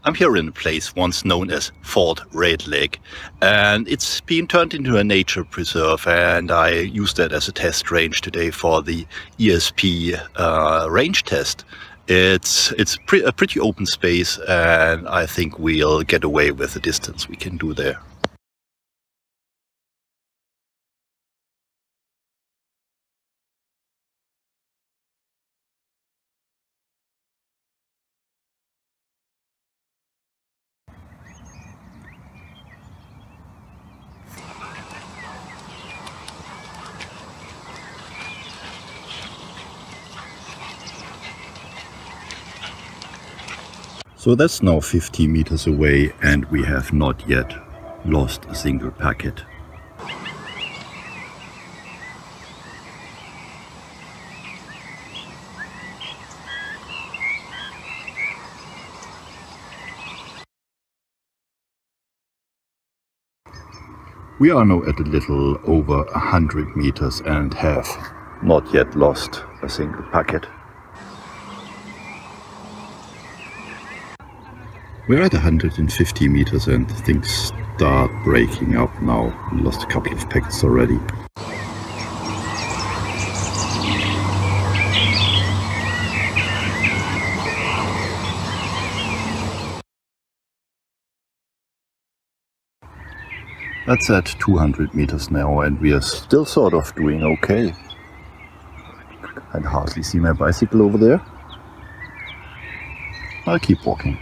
I'm here in a place once known as Fort Red Lake, and it's been turned into a nature preserve, and I used that as a test range today for the ESP range test. It's a pretty open space, and I think we'll get away with the distance we can do there. So that's now 50 meters away, and we have not yet lost a single packet. We are now at a little over 100 meters and have not yet lost a single packet. We're at 150 meters and things start breaking up now. We lost a couple of packets already. That's at 200 meters now, and we are still sort of doing okay. I can hardly see my bicycle over there. I'll keep walking.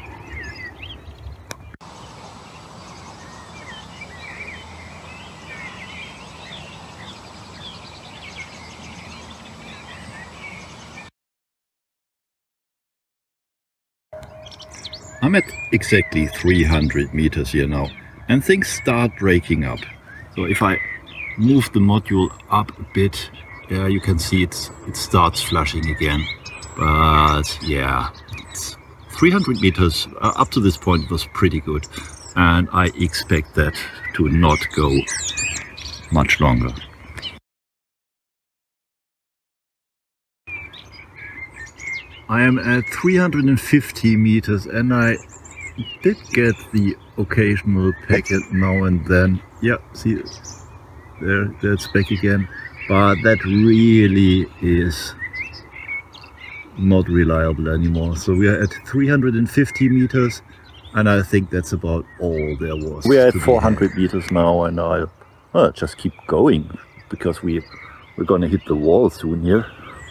I'm at exactly 300 meters here now, and things start breaking up. So if I move the module up a bit, you can see it starts flashing again. But yeah, it's 300 meters up to this point was pretty good, and I expect that to not go much longer. I am at 350 meters, and I did get the occasional packet now and then. Yeah, see, that's back again. But that really is not reliable anymore. So we are at 350 meters, and I think that's about all there was. We are at 400 meters now, and I'll just keep going, because we're gonna hit the wall soon here.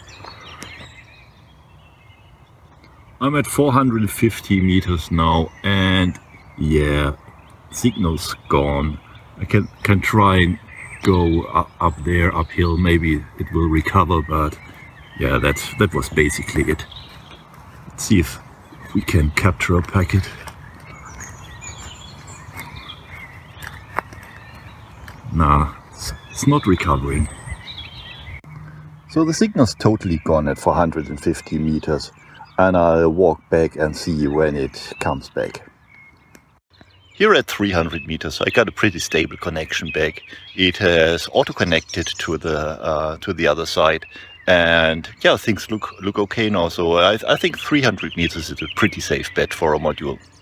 I'm at 450 meters now, and yeah, signal's gone. I can try and go up there, uphill, maybe it will recover, but yeah, that was basically it. Let's see if we can capture a packet. Nah, it's not recovering. So the signal's totally gone at 450 meters. And I'll walk back and see when it comes back. Here at 300 meters, I got a pretty stable connection back. It has auto-connected to the other side, and yeah, things look okay now. So I think 300 meters is a pretty safe bet for a module.